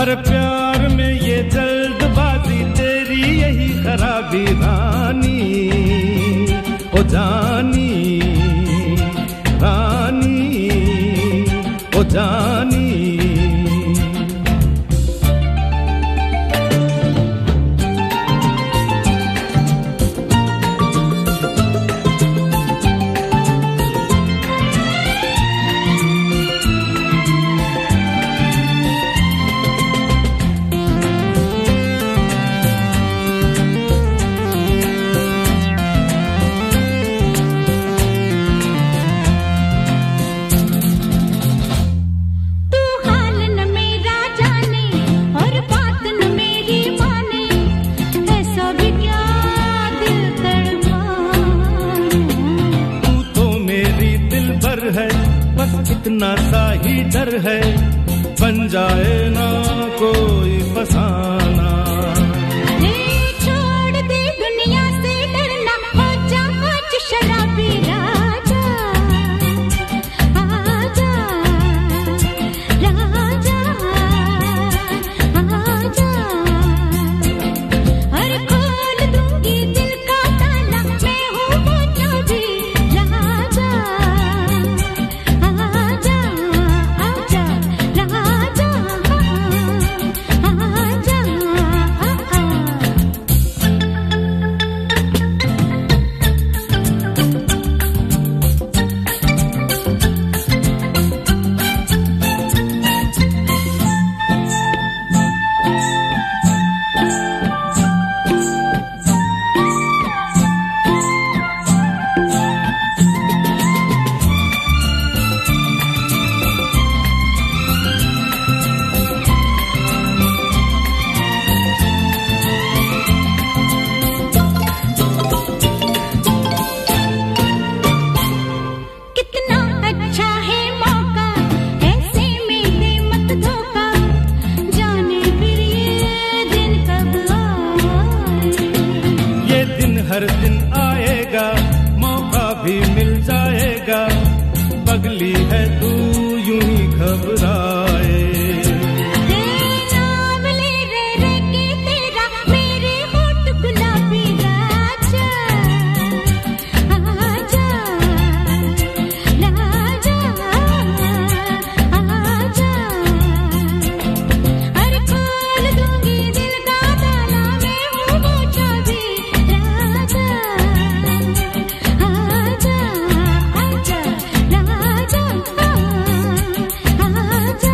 हर प्यार में ये जल्दबाजी तेरी यही खराबी रानी, ओ जानी रानी, ओ जानी। इतना सा ही डर है, बन जाए ना कोई फसाना। छोड़ दे दुनिया से डरना, हो जा आज शराबी राजा, आजा राजा, आजा। हर खोल दूंगी दिल का ताला, मैं हूँ वो चौधरी राजा। हर दिन आएगा, मौका भी मिल जाएगा, पगली है तू यूं ही घबराए। नाम ले रे के तेरा, मेरे होठ गुलाबी राजा, आजा राजा, आजा। हर खोल दूंगी दिल का ताला, मैं हूँ वो चाबी राजा, आजा आजा राजा, आजा।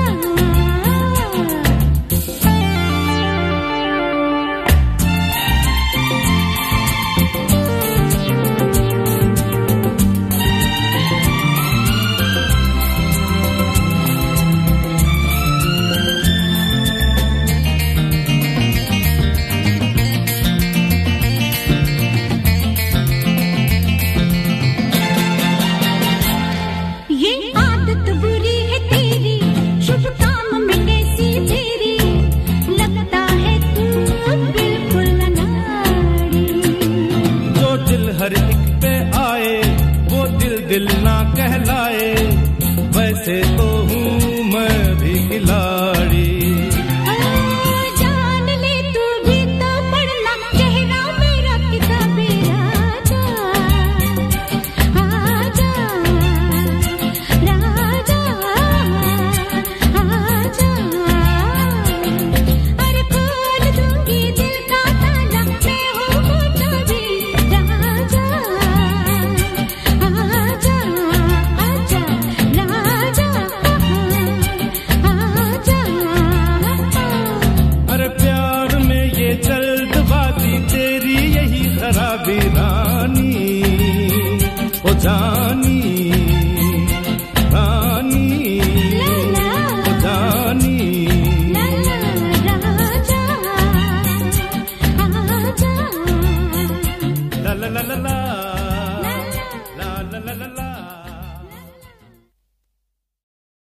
ये आदत बुरी है तेरी, शुभ काम में कैसी तेरी, लगता है तू बिल्कुल अनाड़ी। जो दिल हर एक पे आए, वो दिल दिल ना कहलाए, वैसे तो